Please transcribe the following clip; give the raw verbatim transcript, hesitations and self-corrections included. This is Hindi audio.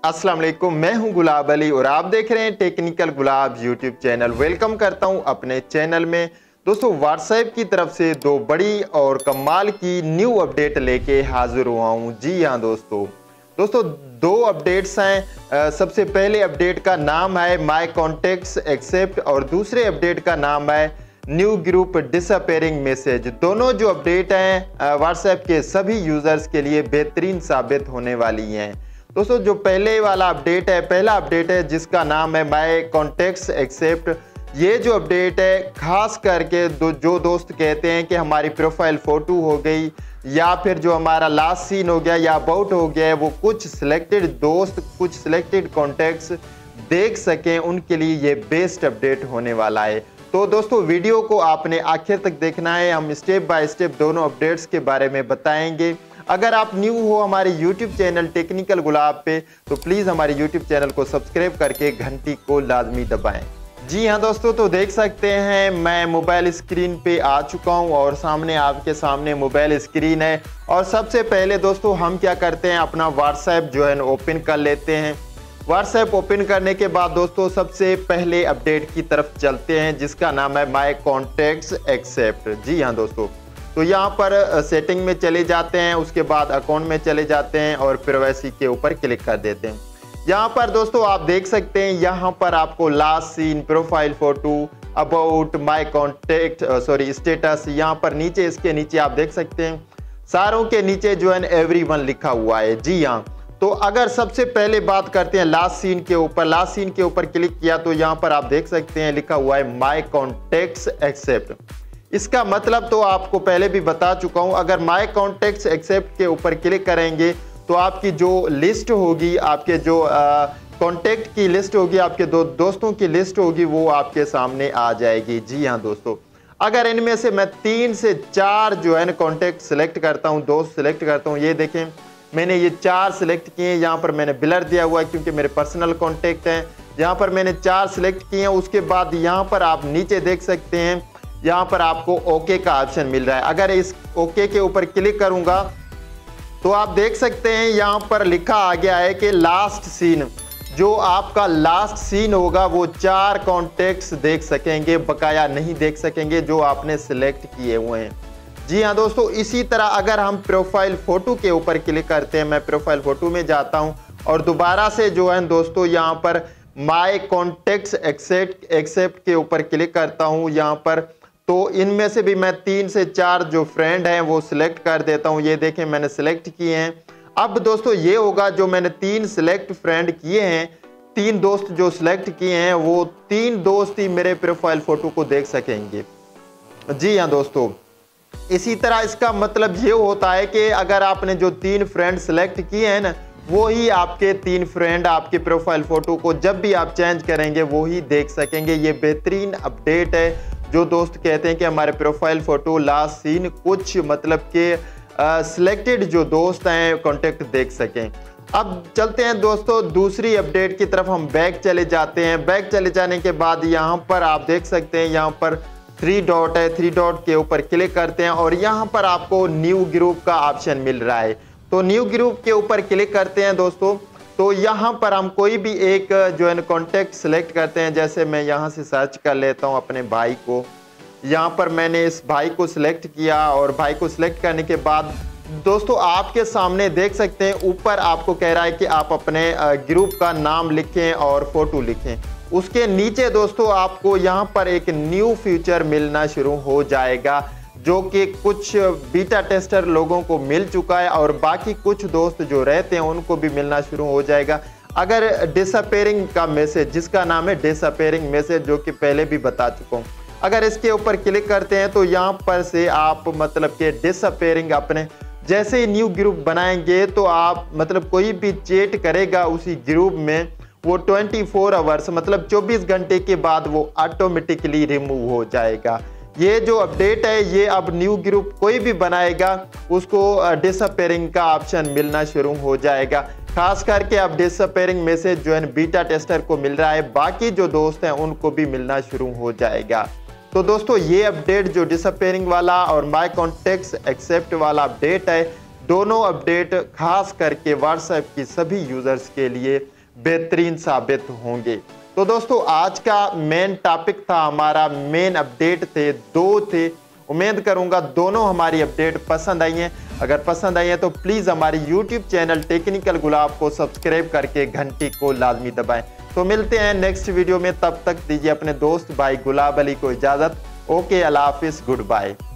अस्सलाम वालेकुम, मैं हूं गुलाब अली और आप देख रहे हैं technical Gulab YouTube channel. Welcome करता हूं अपने चैनल में। दोस्तों, व्हाट्सएप की तरफ से दो बड़ी और कमाल की न्यू अपडेट लेके हाजिर हुआ हूं। जी हां दोस्तों दोस्तों दो अपडेट्स हैं। सबसे पहले अपडेट का नाम है माय कॉन्टेक्ट्स एक्सेप्ट और दूसरे अपडेट का नाम है न्यू ग्रुप डिसअपेयरिंग मैसेज। दोनों जो अपडेट हैं व्हाट्सएप के सभी यूजर्स के लिए बेहतरीन साबित होने वाली हैं। दोस्तों, जो पहले वाला अपडेट है, पहला अपडेट है जिसका नाम है माय कॉन्टेक्ट्स एक्सेप्ट। ये जो अपडेट है खास करके दो, जो दोस्त कहते हैं कि हमारी प्रोफाइल फोटो हो गई या फिर जो हमारा लास्ट सीन हो गया या अबाउट हो गया है, वो कुछ सिलेक्टेड दोस्त कुछ सिलेक्टेड कॉन्टेक्ट्स देख सकें, उनके लिए ये बेस्ट अपडेट होने वाला है। तो दोस्तों, वीडियो को आपने आखिर तक देखना है। हम स्टेप बाय स्टेप दोनों अपडेट्स के बारे में बताएंगे। अगर आप न्यू हो हमारे यूट्यूब चैनल टेक्निकल गुलाब पे, तो प्लीज़ हमारे यूट्यूब चैनल को सब्सक्राइब करके घंटी को लाजमी दबाएं। जी हाँ दोस्तों, तो देख सकते हैं मैं मोबाइल स्क्रीन पे आ चुका हूँ और सामने आपके सामने मोबाइल स्क्रीन है। और सबसे पहले दोस्तों हम क्या करते हैं, अपना व्हाट्सएप जो है ओपन कर लेते हैं। व्हाट्सएप ओपन करने के बाद दोस्तों सबसे पहले अपडेट की तरफ चलते हैं जिसका नाम है माय कॉन्टेक्ट्स एक्सेप्ट। जी हाँ दोस्तों, तो यहाँ पर सेटिंग में चले जाते हैं, उसके बाद अकाउंट में चले जाते हैं और प्राइवेसी के ऊपर क्लिक कर देते हैं। यहाँ पर दोस्तों आप देख सकते हैं, यहाँ पर आपको last seen, profile photo, about, my contact sorry status, यहाँ पर नीचे इसके नीचे आप देख सकते हैं सारों के नीचे जो है एवरीवन लिखा हुआ है। जी हाँ, तो अगर सबसे पहले बात करते हैं लास्ट सीन के ऊपर, लास्ट सीन के ऊपर क्लिक किया तो यहाँ पर आप देख सकते हैं लिखा हुआ है माय कॉन्टेक्ट्स एक्सेप्ट। इसका मतलब तो आपको पहले भी बता चुका हूं। अगर माय कॉन्टेक्ट्स एक्सेप्ट के ऊपर क्लिक करेंगे तो आपकी जो लिस्ट होगी, आपके जो कॉन्टेक्ट की लिस्ट होगी, आपके दो दोस्तों की लिस्ट होगी, वो आपके सामने आ जाएगी। जी हाँ दोस्तों, अगर इनमें से मैं तीन से चार जो है ना कॉन्टेक्ट सिलेक्ट करता हूं, दोस्त सिलेक्ट करता हूं, ये देखें मैंने ये चार सिलेक्ट किए हैं। यहाँ पर मैंने ब्लर दिया हुआ है क्योंकि मेरे पर्सनल कॉन्टेक्ट हैं। यहाँ पर मैंने चार सिलेक्ट किए हैं। उसके बाद यहाँ पर आप नीचे देख सकते हैं, यहाँ पर आपको ओके का ऑप्शन मिल रहा है। अगर इस ओके के ऊपर क्लिक करूंगा तो आप देख सकते हैं यहाँ पर लिखा आ गया है कि लास्ट सीन, जो आपका लास्ट सीन होगा वो चार कॉन्टेक्ट्स देख सकेंगे, बकाया नहीं देख सकेंगे जो आपने सिलेक्ट किए हुए हैं। जी हाँ दोस्तों, इसी तरह अगर हम प्रोफाइल फोटो के ऊपर क्लिक करते हैं, मैं प्रोफाइल फोटो में जाता हूँ और दोबारा से जो है दोस्तों यहाँ पर माय कॉन्टेक्ट्स एक्सेप्ट एक्सेप्ट के ऊपर क्लिक करता हूँ यहाँ पर, तो इनमें से भी मैं तीन से चार जो फ्रेंड हैं वो सिलेक्ट कर देता हूं। ये देखें मैंने सिलेक्ट किए हैं। अब दोस्तों ये होगा, जो मैंने तीन सिलेक्ट फ्रेंड किए हैं, तीन दोस्त जो सिलेक्ट किए हैं, वो तीन दोस्त ही मेरे प्रोफाइल फोटो को देख सकेंगे। जी हाँ दोस्तों, इसी तरह इसका मतलब ये होता है कि अगर आपने जो तीन फ्रेंड सिलेक्ट किए हैं ना, वो ही आपके तीन फ्रेंड आपके प्रोफाइल फोटो को जब भी आप चेंज करेंगे वो ही देख सकेंगे। ये बेहतरीन अपडेट है। जो दोस्त कहते हैं कि हमारे प्रोफाइल फोटो, लास्ट सीन, कुछ मतलब के सिलेक्टेड जो दोस्त हैं कॉन्टेक्ट देख सकें। अब चलते हैं दोस्तों दूसरी अपडेट की तरफ, हम बैक चले जाते हैं। बैक चले जाने के बाद यहाँ पर आप देख सकते हैं, यहाँ पर थ्री डॉट है, थ्री डॉट के ऊपर क्लिक करते हैं और यहाँ पर आपको न्यू ग्रुप का ऑप्शन मिल रहा है। तो न्यू ग्रुप के ऊपर क्लिक करते हैं दोस्तों, तो यहाँ पर हम कोई भी एक जो है कॉन्टेक्ट सिलेक्ट करते हैं। जैसे मैं यहाँ से सर्च कर लेता हूँ अपने भाई को। यहाँ पर मैंने इस भाई को सिलेक्ट किया और भाई को सिलेक्ट करने के बाद दोस्तों आपके सामने देख सकते हैं ऊपर आपको कह रहा है कि आप अपने ग्रुप का नाम लिखें और फोटो लिखें। उसके नीचे दोस्तों आपको यहाँ पर एक न्यू फीचर मिलना शुरू हो जाएगा, जो कि कुछ बीटा टेस्टर लोगों को मिल चुका है और बाकी कुछ दोस्त जो रहते हैं उनको भी मिलना शुरू हो जाएगा। अगर डिसअपेयरिंग का मैसेज, जिसका नाम है डिसअपेयरिंग मैसेज, जो कि पहले भी बता चुका हूँ, अगर इसके ऊपर क्लिक करते हैं तो यहाँ पर से आप मतलब कि डिसअपेयरिंग अपने जैसे ही न्यू ग्रुप बनाएंगे तो आप मतलब कोई भी चैट करेगा उसी ग्रुप में, वो चौबीस आवर्स मतलब चौबीस घंटे के बाद वो ऑटोमेटिकली रिमूव हो जाएगा। ये जो अपडेट है, ये अब न्यू ग्रुप कोई भी बनाएगा उसको डिसअपेयरिंग का ऑप्शन मिलना शुरू हो जाएगा। खास करके अब डिसअपेयरिंग मैसेज जो है बीटा टेस्टर को मिल रहा है, बाकी जो दोस्त हैं उनको भी मिलना शुरू हो जाएगा। तो दोस्तों ये अपडेट जो डिसअपेयरिंग वाला और माय कॉन्टेक्ट्स एक्सेप्ट वाला अपडेट है, दोनों अपडेट खास करके व्हाट्सएप की सभी यूजर्स के लिए बेहतरीन साबित होंगे। तो दोस्तों आज का मेन टॉपिक था, हमारा मेन अपडेट थे, दो थे। उम्मीद करूंगा दोनों हमारी अपडेट पसंद आई हैं। अगर पसंद आई है तो प्लीज़ हमारी यूट्यूब चैनल टेक्निकल गुलाब को सब्सक्राइब करके घंटी को लाजमी दबाएं। तो मिलते हैं नेक्स्ट वीडियो में, तब तक दीजिए अपने दोस्त भाई गुलाब अली को इजाज़त। ओके, अल्लाह हाफिज़, गुड बाय।